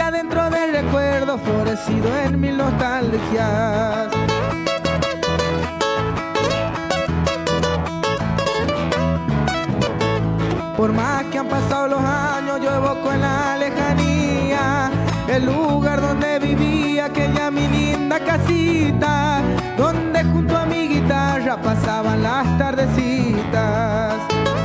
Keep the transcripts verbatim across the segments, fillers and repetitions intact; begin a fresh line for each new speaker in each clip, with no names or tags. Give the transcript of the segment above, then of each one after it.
vida dentro del recuerdo, florecido en mil nostalgias. Por más que han pasado los años, yo evoco en la lejanía el lugar donde vivía aquella mi linda casita, donde junto a mi guitarra pasaban las tardecitas.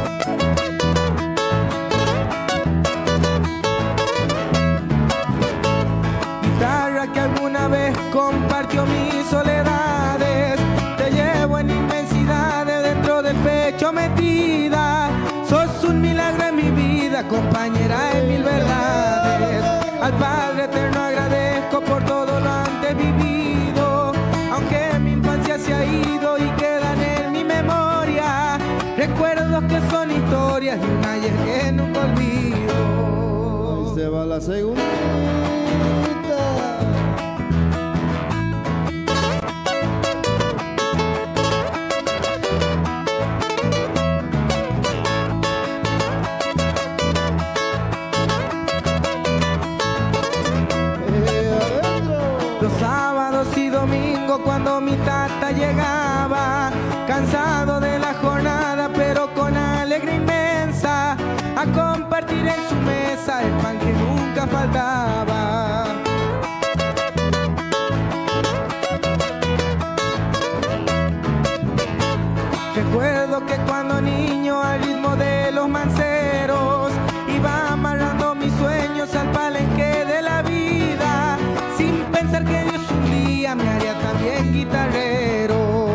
Guitarra que alguna vez compartió mis soledades, te llevo en inmensidades dentro del pecho metida. Sos un milagro en mi vida, compañera en mil verdades. Al Padre Eterno agradezco por todo lo antes vivido, aunque mi infancia se ha ido y quedan en mi memoria recuerdos que son historias de un ayer que nunca olvido.
Ahí se va la segunda.
Cuando mi tata llegaba, cansado de la jornada, pero con alegría inmensa, a compartir en su mesa el pan que nunca faltaba. Recuerdo que cuando niño, al ritmo de los manceros, iba amarrando mis sueños al palenque de la vida, sin pensar que Dios un día me haría también guitarrero.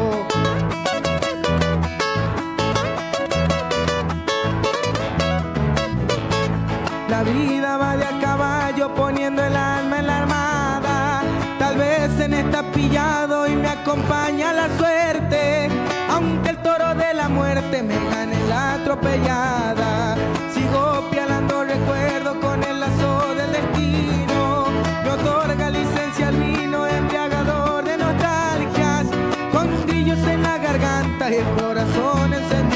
La vida va de a caballo poniendo el alma en la armada, tal vez en esta pillado y me acompaña la suerte, aunque el toro de la muerte me gane la atropellada. Sigo pialando recuerdo con el lazo del destino, me otorga licencia al vino embriagador de nostalgias, con grillos en la garganta y el corazón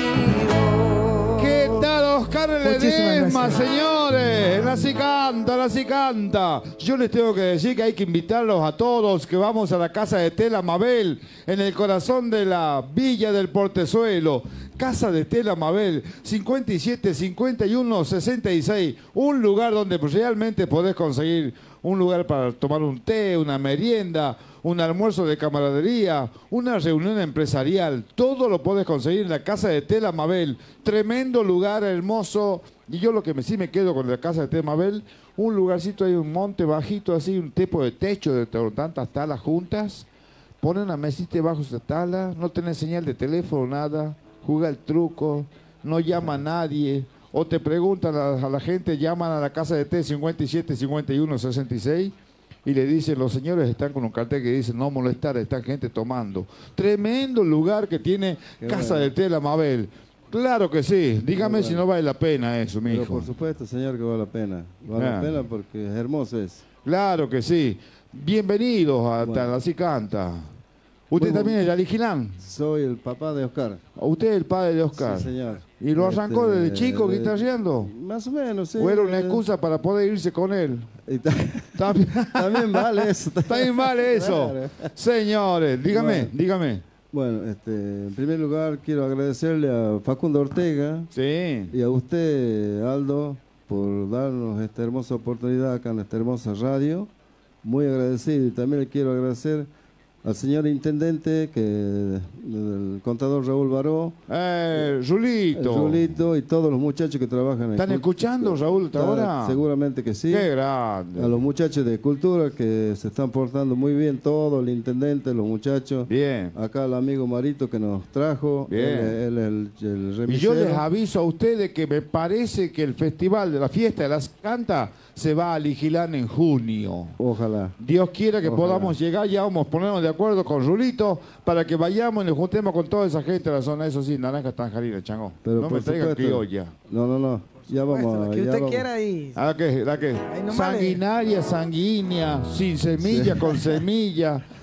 encendido.
¿Qué tal Oscar Ledesma, señores? Así canta, así canta. Yo les tengo que decir que hay que invitarlos a todos que vamos a la Casa de Tela Mabel, en el corazón de la Villa del Portezuelo. Casa de Tela Mabel, cincuenta y siete, cincuenta y uno, sesenta y seis. Un lugar donde realmente podés conseguir un lugar para tomar un té, una merienda, un almuerzo de camaradería, una reunión empresarial. Todo lo podés conseguir en la Casa de Tela Mabel. Tremendo lugar, hermoso. Y yo lo que me, sí me quedo con la Casa de Tela Mabel, un lugarcito ahí, un monte bajito, así, un tipo de techo de tantas talas juntas. Pone una mesita bajo esa tala, no tenés señal de teléfono, nada. Juega el truco, no llama a nadie. O te preguntan a, a la gente, llaman a la casa de té cincuenta y siete, cincuenta y uno, sesenta y seis y le dicen, los señores están con un cartel que dice no molestar, están gente tomando. Tremendo lugar que tiene Qué Casa bueno. de Té La Mabel. Claro que sí. Dígame bueno. si no vale la pena eso, mi hijo.
Pero por supuesto, señor, que vale la pena. Vale ah. la pena porque es hermoso es.
Claro que sí. Bienvenidos a bueno. Tal Así Canta. ¿Usted bueno, también es Aligilán?
Soy el papá de Oscar.
¿Usted es el padre de Oscar?
Sí, señor.
¿Y lo arrancó
este,
desde chico
de,
guitarreando?
Más o menos, sí.
¿O era una excusa para poder irse con él?
También, también vale eso.
También vale eso. Claro. Señores, dígame, bueno, dígame.
Bueno, este, en primer lugar quiero agradecerle a Facundo Ortega
sí.
y a usted, Aldo, por darnos esta hermosa oportunidad acá en esta hermosa radio. Muy agradecido. Y también le quiero agradecer al señor intendente, que el contador Raúl Baró,
eh, Julito.
Julito y todos los muchachos que trabajan.
¿Están escuchando, Raúl, hasta ahora?
Seguramente que sí.
Qué grande.
A los muchachos de cultura que se están portando muy bien, todo el intendente, los muchachos.
Bien.
Acá el amigo Marito que nos trajo.
Bien.
Él, él, el, el remisero.
Y yo les aviso a ustedes que me parece que el festival de la fiesta de las Canta se va a Aligilán en junio.
Ojalá.
Dios quiera que
Ojalá.
podamos llegar, ya vamos a ponernos de acuerdo con Rulito para que vayamos y nos juntemos con toda esa gente de la zona. Eso sí, naranja tanjarina, chango.
Pero
no me traigan criolla.
No, no, no. Ya vamos.
La que usted
vamos.
quiera ahí.
¿La qué? ¿La qué?
No
sanguinaria, sanguínea, sin semilla, con semilla.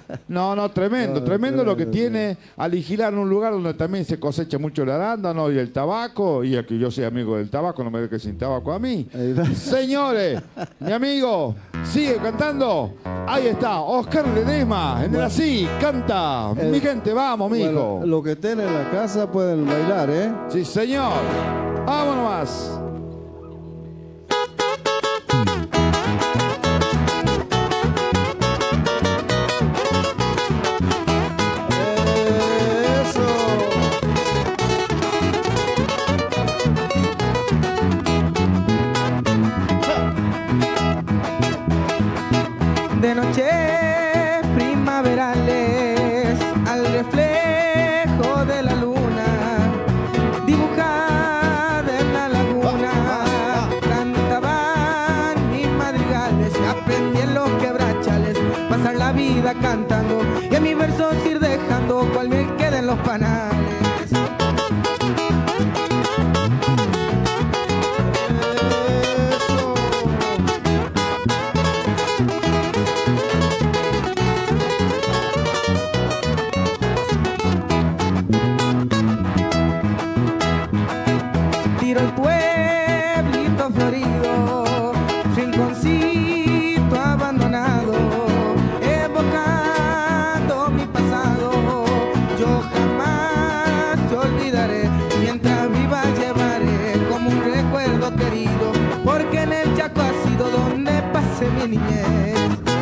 No, no, tremendo,
No,
tremendo lo que
tremendo,
tiene Aligilar, un lugar donde también se cosecha mucho el arándano y el tabaco, y aquí yo soy amigo del tabaco, no me dejes sin tabaco a mí. Señores, mi amigo, sigue cantando. Ahí está, Oscar Ledesma, en el así, canta.
El-
Mi gente, vamos, mijo.
Bueno, lo que estén en la casa pueden bailar, ¿eh?
Sí, señor. Vámonos más.
Eso.
De noche primaverales, al reflejo de la luna, dibujada en la laguna, cantaban mis madrigales y aprendí en los quebrachales, pasar la vida cantando y en mis versos ir dejando cual me queden los panales. Tiro el pueblito florido, rinconcito abandonado, evocando mi pasado. Yo jamás te olvidaré, mientras viva llevaré como un recuerdo querido, porque en el Chaco ha sido donde pasé mi niñez.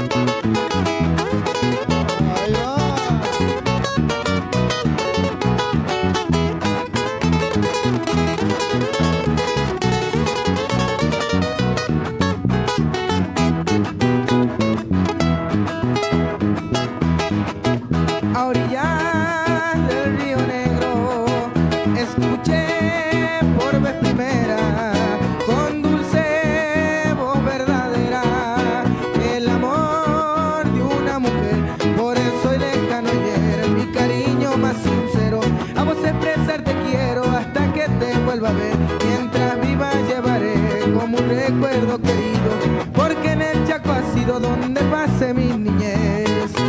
Ahí va.
A orillas del Río Negro escuché por vez primera con dulce voz verdadera el amor de una mujer. Por eso hoy lejano ayer mi cariño más sincero a vos expresar te quiero hasta que te vuelva a ver. Mientras viva llevaré como un recuerdo querido, porque en el Chaco ha sido donde pasé mi niñez.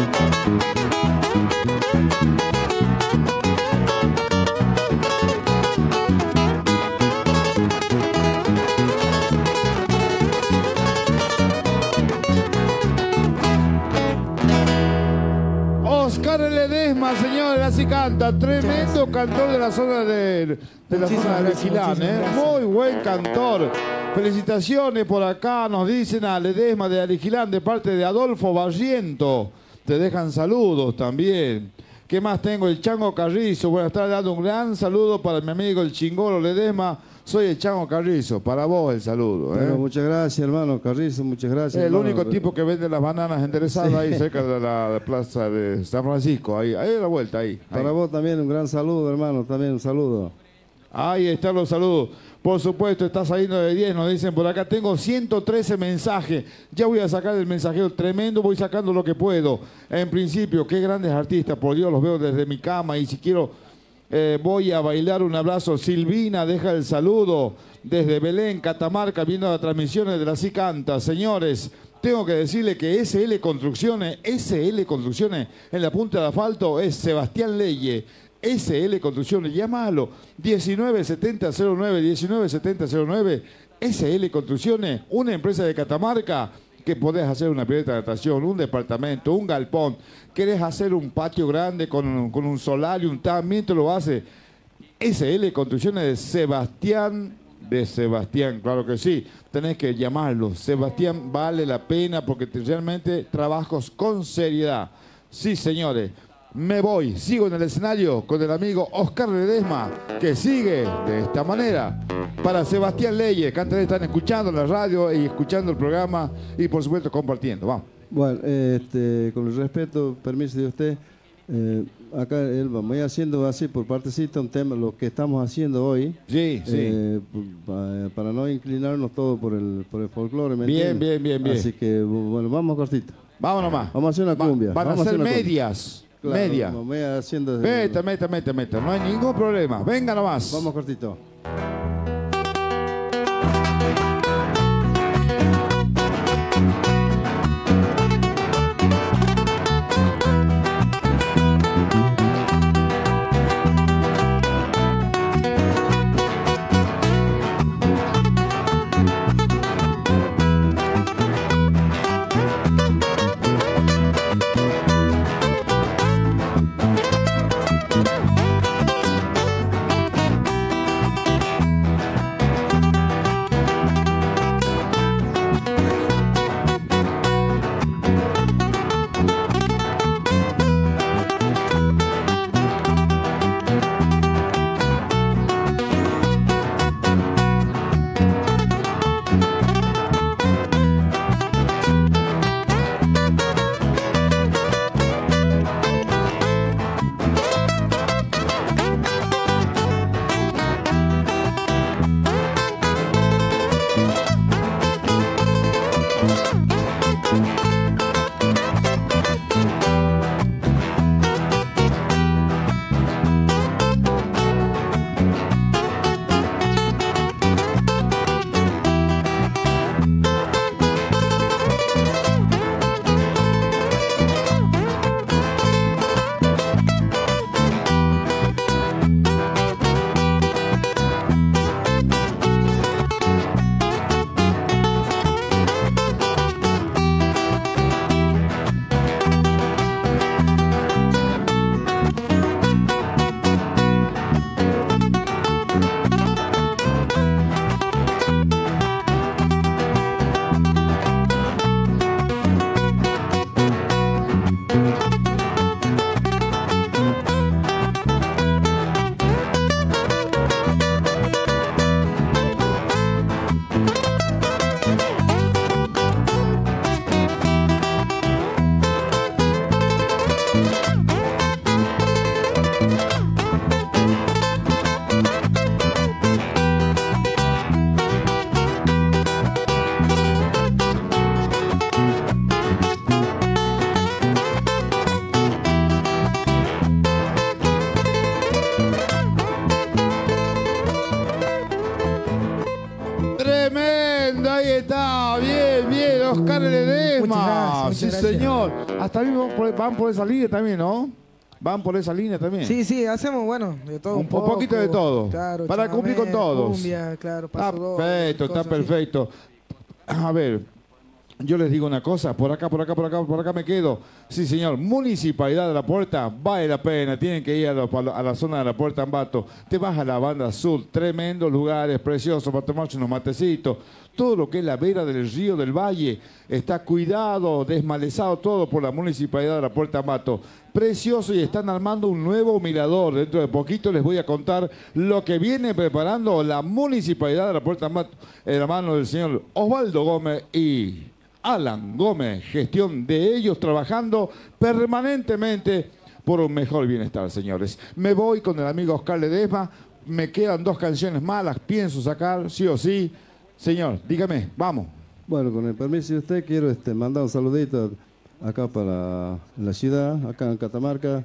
Oscar Ledesma, señores, así canta. Tremendo cantor de la zona de, de la
Muchísimas
zona de
gracias,
Alejilán,
muchísimas
¿eh?
gracias.
Muy buen cantor. Felicitaciones por acá, nos dicen a Ledesma de Alejilán de parte de Adolfo Barriento. Te dejan saludos también. ¿Qué más tengo? El Chango Carrizo. Buenas tardes, dando un gran saludo para mi amigo el Chingolo Ledesma. Soy el Chango Carrizo. Para vos el saludo. ¿eh?
Bueno, muchas gracias, hermano Carrizo, muchas gracias.
Es el
hermano.
único tipo que vende las bananas enderezadas
Sí.
ahí cerca de la plaza de San Francisco. Ahí, ahí a la vuelta, ahí.
Para
ahí.
vos también un gran saludo, hermano, también un saludo.
Ahí están los saludos. Por supuesto, está saliendo de diez, nos dicen por acá. Tengo ciento trece mensajes. Ya voy a sacar el mensajero tremendo, voy sacando lo que puedo. En principio, qué grandes artistas, por Dios, los veo desde mi cama. Y si quiero, eh, voy a bailar un abrazo. Silvina deja el saludo desde Belén, Catamarca, viendo las transmisiones de la Sí Canta. Señores, tengo que decirle que S L Construcciones, S L Construcciones en la punta de asfalto es Sebastián Leye. S L Construcciones, llámalo, diecinueve setenta cero nueve, diecinueve setenta cero nueve, S L Construcciones, una empresa de Catamarca que podés hacer una pileta de natación, un departamento, un galpón, querés hacer un patio grande con, un- con un solario, un también te lo hace. S L Construcciones de Sebastián, de Sebastián, claro que sí, tenés que llamarlo. Sebastián vale la pena porque te- realmente trabajos con seriedad. Sí, señores. Me voy, sigo en el escenario con el amigo Oscar Ledesma, que sigue de esta manera. Para Sebastián Leye, que antes están escuchando en la radio y escuchando el programa y por supuesto compartiendo. Vamos.
Bueno, este, con el respeto, permiso de usted, eh, acá él va, voy haciendo así por partecita un tema, lo que estamos haciendo hoy.
Sí, sí.
eh, pa- para no inclinarnos todo por el, por el folclore. ¿me
Bien,
entiende?
bien, bien, bien.
Así que, bueno, vamos cortito.
Vámonos más.
Vamos a hacer una
Va-
cumbia.
Van a
vamos
ser
hacer una cumbia.
medias.
Claro,
Media.
Voy haciendo...
Meta, meta, meta, meta. No hay ningún problema. Venga nomás.
Vamos cortito.
Sí, señor. Hasta mí van por esa línea también, ¿no? Van por esa línea también.
Sí, sí, hacemos, bueno, de todo un,
un
poco.
poquito de todo.
Claro,
para
chamamé,
cumplir con todos.
Cumbia, claro,
Está perfecto, está perfecto. Así. A ver, yo les digo una cosa, por acá, por acá, por acá, por acá me quedo. Sí, señor, Municipalidad de La Puerta, vale la pena, tienen que ir a, lo, a la zona de La Puerta Ambato. Te vas a la Banda Azul, tremendos lugares, preciosos, para tomarse unos matecitos. Todo lo que es la vera del río del Valle está cuidado, desmalezado todo por la Municipalidad de La Puerta Ambato. Precioso, y están armando un nuevo mirador. Dentro de poquito les voy a contar lo que viene preparando la Municipalidad de La Puerta Ambato en la mano del señor Osvaldo Gómez y Alan Gómez, gestión de ellos trabajando permanentemente por un mejor bienestar, señores. Me voy con el amigo Oscar Ledesma, me quedan dos canciones más, las pienso sacar, sí o sí. Señor, dígame, vamos.
Bueno, con el permiso de usted, quiero este, mandar un saludito acá para la ciudad, acá en Catamarca.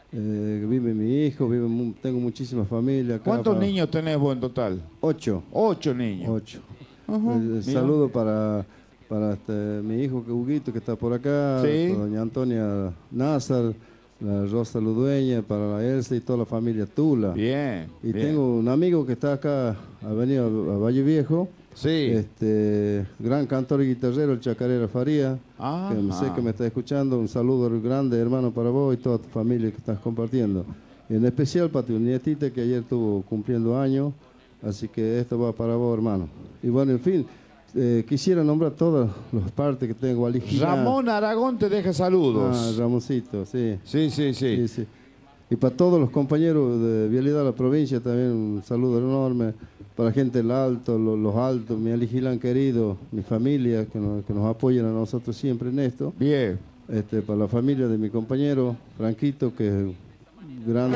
Eh, vive mi hijo, vive, tengo muchísima familia acá.
¿Cuántos
para...
niños tenés vos en total?
Ocho.
Ocho niños.
Ocho.
Uh-huh.
eh, saludo para, para este, mi hijo Huguito, que está por acá,
sí.
Para doña Antonia Nazar, la Rosa Ludueña, para la Elsa y toda la familia Tula.
Bien.
Y
bien.
tengo un amigo que está acá, ha venido a Valle Viejo.
Sí.
Este, gran cantor y guitarrero, el Chacarera Faría,
ah,
que sé
ah.
que me está escuchando. Un saludo grande, hermano, para vos y toda tu familia que estás compartiendo. Y en especial para tu nietita que ayer estuvo cumpliendo años, así que esto va para vos, hermano. Y bueno, en fin, eh, quisiera nombrar todas las partes que tengo.
Ramón Aragón te deja saludos.
Ah, Ramoncito, sí.
Sí, sí, sí.
sí, sí. Y para todos los compañeros de Vialidad de la provincia también un saludo enorme. Para la gente del Alto, los, los Altos, mi Aligilán querido, mi familia, que nos, que nos apoyan a nosotros siempre en esto.
Bien.
Este, para la familia de mi compañero Franquito, que es un gran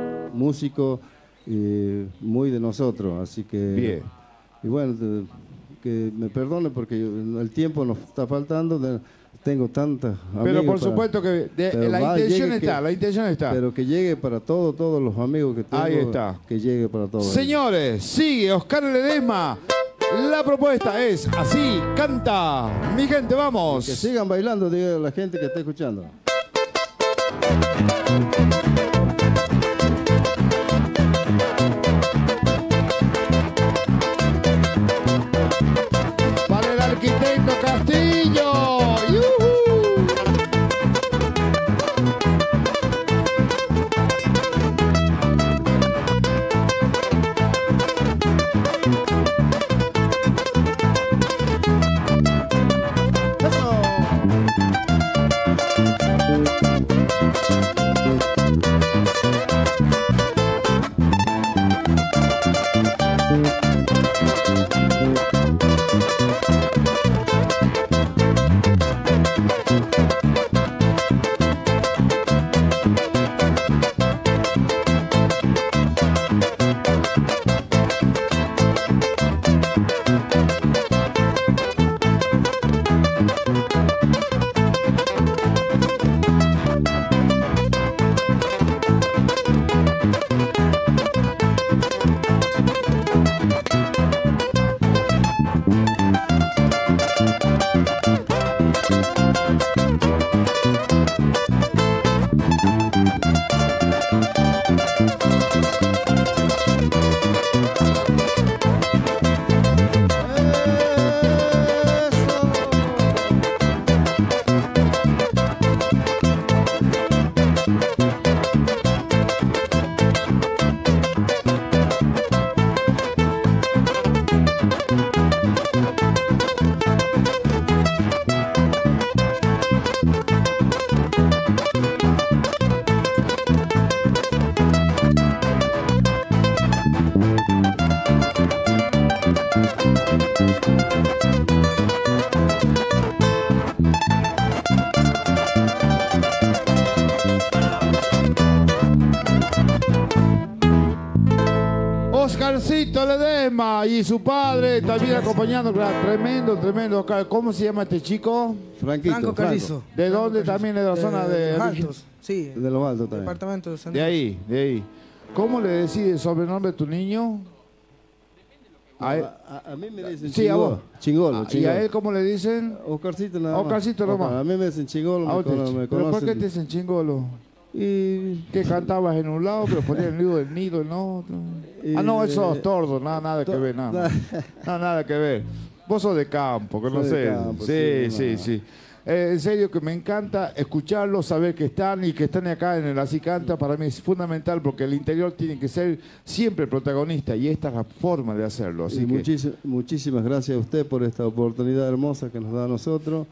músico y muy de nosotros. Así que...
Bien.
Y bueno, de, que me perdone porque yo, el tiempo nos está faltando. De, tengo tantas
pero por para, supuesto que de, la va, intención está, que, la intención está.
Pero que llegue para todos, todos los amigos que tengo.
Ahí está.
Que llegue para todos.
Señores, sigue Oscar Ledesma. La propuesta es así, canta. Mi gente, vamos.
Que sigan bailando, diga la gente que está escuchando.
Para el arquitecto Castillo. Oscarcito Ledesma y su padre también acompañando, tremendo, tremendo. ¿Cómo se llama este chico?
Franquito,
Franco Carrizo.
Franco. ¿De dónde también? ¿De la
de,
zona de,
de los Altos? Sí.
De los Altos también.
Departamento de San
De ahí, de ahí. ¿Cómo le decís el sobrenombre de tu niño?
A, él, a, a mí me dicen
sí,
chingolo,
a vos.
chingolo, chingolo.
¿Y a él cómo le dicen?
Oscarcito nada más.
Oscarcito nomás.
A mí me dicen chingolo,
Ah,
me,
te,
cono, me
¿Pero por qué
conocen.
te dicen chingolo?
Y...
Que cantabas en un lado, pero ponías el nido del nido en otro.
Y,
Ah, no, eso
eh,
es tordo, nada, nada que ver, nada. Nada, nada que ver. Vos sos de campo, que no
Soy
sé.
de campo,
sí,
sí,
sí,
no.
sí. Eh, en serio que me encanta escucharlos, saber que están y que están acá en el Así Canta. Para mí es fundamental porque el interior tiene que ser siempre el protagonista y esta es la forma de hacerlo. Así
y
que...
muchis, muchísimas gracias a usted por esta oportunidad hermosa que nos da a nosotros.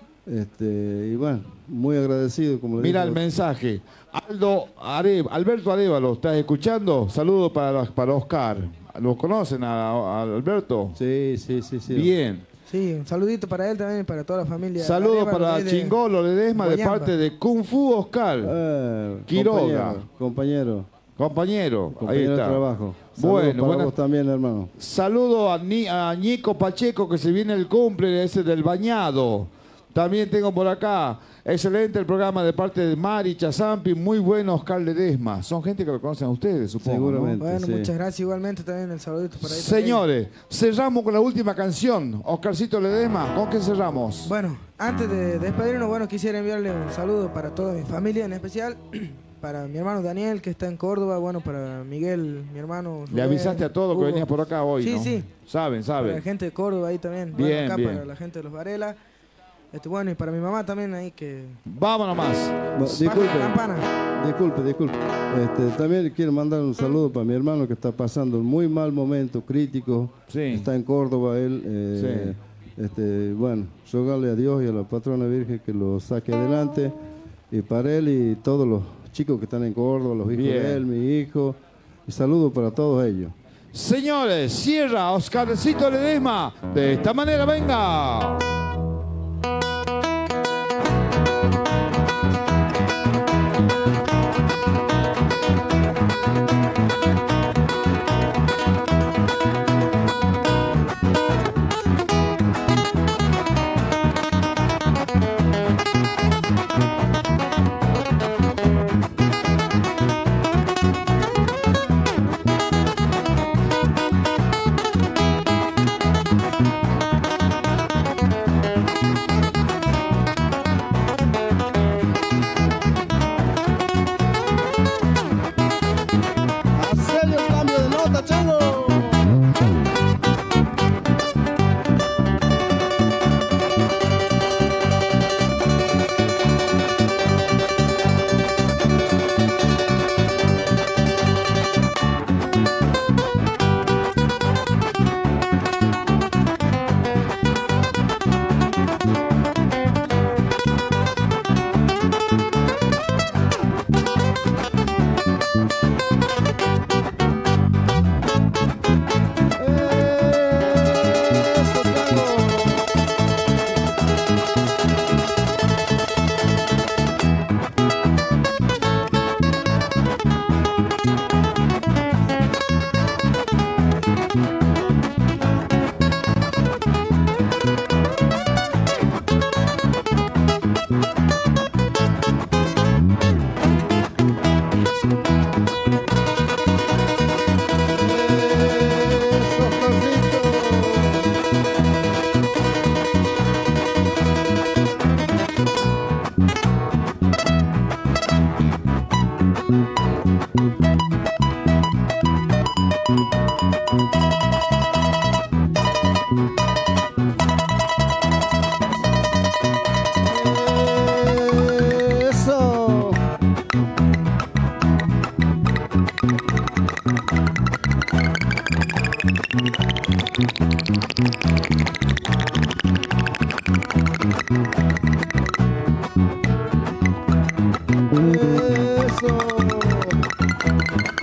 Este, y bueno, muy agradecido. Como le
Mira
digo,
el mensaje. Aldo Are- Alberto Arevalo, ¿estás escuchando? Saludos para, para Oscar. ¿Lo conocen a, a Alberto?
Sí, sí, sí, sí.
Bien.
Sí, un saludito para él también y para toda la familia.
Saludos
Arevalo,
para
de- de
Chingolo Ledesma de
Guayamba.
parte de Kung Fu Oscar.
Eh,
Quiroga.
Compañero, compañero,
Compañero, ahí
compañero de
está.
trabajo. Saludos
Bueno,
para
buena-
vos también, hermano.
Saludo a, Ni- a Nico Pacheco que se viene el cumple ese del bañado. También tengo por acá, excelente el programa de parte de Mari Chazampi, muy bueno Oscar Ledesma. Son gente que lo conocen a ustedes, supongo. ¿no?
Seguramente.
Bueno,
Sí.
muchas gracias igualmente también el saludito para ahí.
Señores, cerramos con la última canción. Oscarcito Ledesma, ¿con qué cerramos?
Bueno, antes de despedirnos, bueno, quisiera enviarle un saludo para toda mi familia, en especial para mi hermano Daniel, que está en Córdoba, bueno, para Miguel, mi hermano.
Le
Rubén,
avisaste a todos que
Hugo.
venías por acá hoy,
Sí,
¿no?
sí.
Saben,
Para la
saben.
gente de Córdoba ahí también.
Bien,
bueno, acá
bien.
para la gente de los Varela. Este, bueno, y para mi mamá también ahí que...
Vámonos más.
Bueno, disculpe,
Baja la campana.
disculpe, disculpe. Este, también quiero mandar un saludo para mi hermano que está pasando un muy mal momento crítico.
Sí.
Está en Córdoba él. eh, este, bueno, rogarle a Dios y a la patrona Virgen que lo saque adelante. Y para él y todos los chicos que están en Córdoba, los hijos
Bien.
de él, mi hijo. Y saludo para todos ellos.
Señores, cierra Oscarcito Ledesma. De esta manera, venga.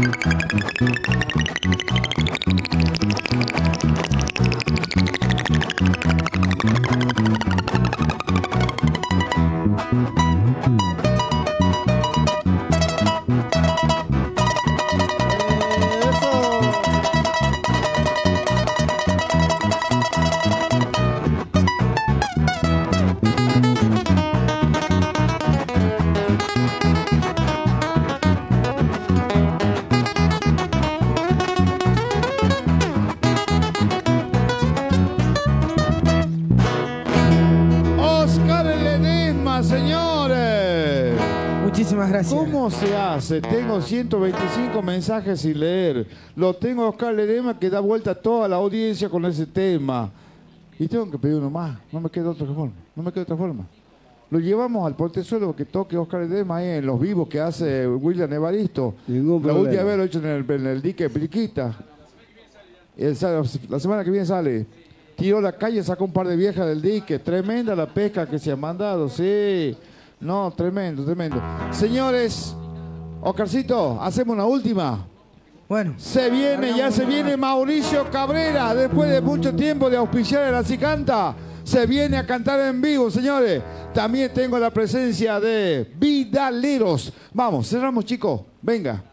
Muchísimas gracias.
¿Cómo se hace? Tengo ciento veinticinco mensajes sin leer. Lo tengo a Oscar Ledesma que da vuelta a toda la audiencia con ese tema. Y tengo que pedir uno más. No me queda otra forma. No me queda otra forma. Lo llevamos al portezuelo que toque Oscar Ledesma ahí en los vivos que hace William Evaristo.
Ningún
la
problema.
última vez lo he hecho en el, en el dique de Periquita. El, la semana que viene sale. Tiró la calle, sacó un par de viejas del dique. Tremenda la pesca que se ha mandado, sí. No, tremendo, tremendo. Señores, Oscarcito, hacemos una última.
Bueno.
Se viene, ya se viene Mauricio Cabrera, después de mucho tiempo de auspiciar a la Cicanta. Se viene a cantar en vivo, señores. También tengo la presencia de Vidaleros. Vamos, cerramos, chicos. Venga.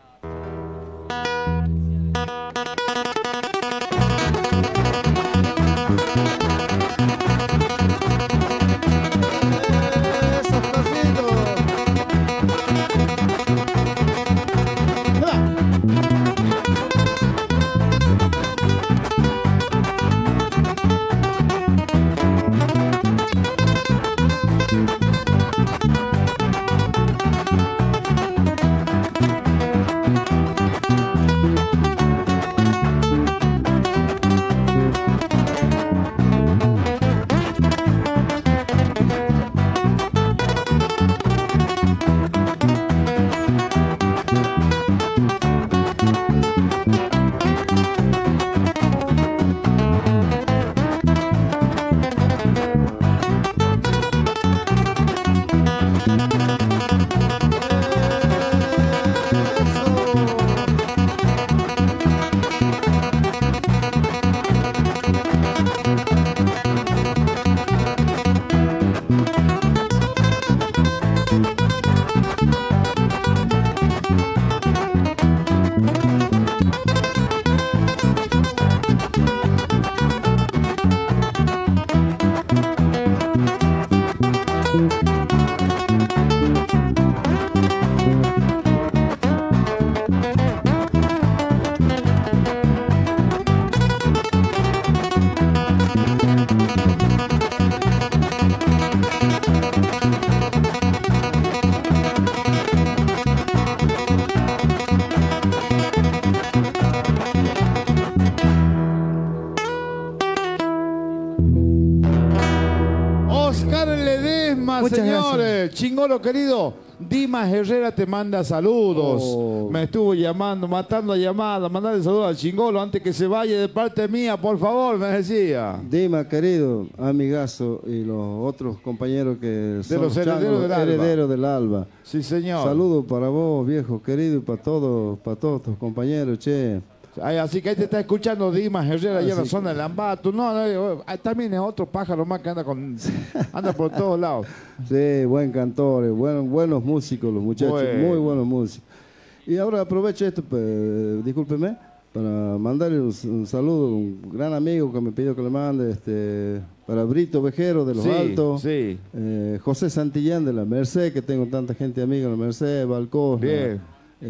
Señores, Chingolo querido, Dimas Herrera te manda saludos. Oh. Me estuvo llamando, matando a llamadas, mandarle saludos al Chingolo antes que se vaya de parte mía, por favor, me decía.
Dimas querido, amigazo y los otros compañeros que
de
son
los herederos del,
herederos del Alba.
Sí, señor.
Saludos para vos, viejo querido, y para todos, para todos tus compañeros, che.
Así que ahí te está escuchando Dimas Herrera allá en la zona del Ambato. No, no, también es otro pájaro más que anda con anda por todos lados.
Sí, buen cantor, buen, buenos músicos los muchachos, bueno. Muy buenos músicos. Y ahora aprovecho esto, pues, discúlpeme, para mandarle un, un saludo a un gran amigo que me pidió que le mande, este, para Brito Vejero de Los
sí,
Altos,
sí.
Eh, José Santillán de la Merced, que tengo tanta gente amiga en la Merced, Balcón,
bien.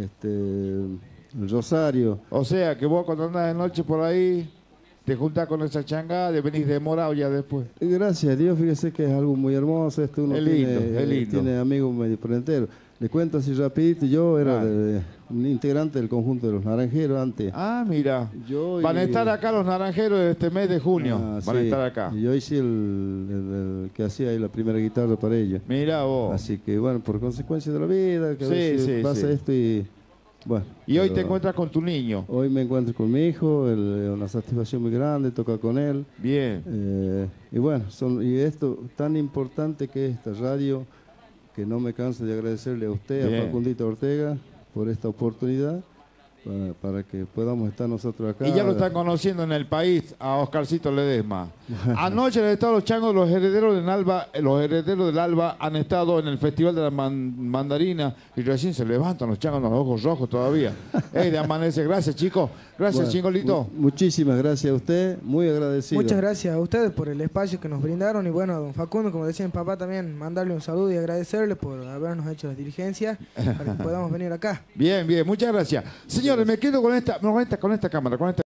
Este, Rosario.
O sea, que vos cuando andás de noche por ahí, te juntás con esa changada y venís demorado ya después.
Gracias a Dios, fíjese que es algo muy hermoso. Este uno
es lindo,
tiene,
es lindo.
tiene amigos medio fronteros. Le cuento así rapidito, yo era ah. de, de, un integrante del conjunto de los Naranjeros antes.
Ah, mira. Yo Van y, a estar acá los Naranjeros este mes de junio. Ah, Van sí. a estar acá.
Y yo hice el, el, el que hacía ahí la primera guitarra para ellos.
Mira vos.
Así que bueno, por consecuencia de la vida, que
sí,
a veces
sí,
pasa
sí.
esto y... Bueno,
y hoy te encuentras con tu niño.
Hoy me encuentro con mi hijo, el, una satisfacción muy grande, toca con él.
Bien.
Eh, y bueno, son, y esto tan importante que es esta radio, que no me canso de agradecerle a usted, Bien. a Facundito Ortega, por esta oportunidad. para, para que podamos estar nosotros acá.
Y ya lo están conociendo en el país a Oscarcito Ledesma. Anoche han estado los changos, los herederos del Alba, los herederos del Alba han estado en el Festival de la man, Mandarina y recién se levantan los changos con los ojos rojos todavía. Ey, de amanece. Gracias, chicos. Gracias, bueno, Chingolito.
Mu muchísimas gracias a usted. Muy agradecido.
Muchas gracias a ustedes por el espacio que nos brindaron. Y bueno, a don Facundo, como decía mi papá, también mandarle un saludo y agradecerle por habernos hecho las diligencias para que podamos venir acá.
Bien, bien. Muchas gracias. Señores, me quedo con esta, con esta, con esta cámara, con esta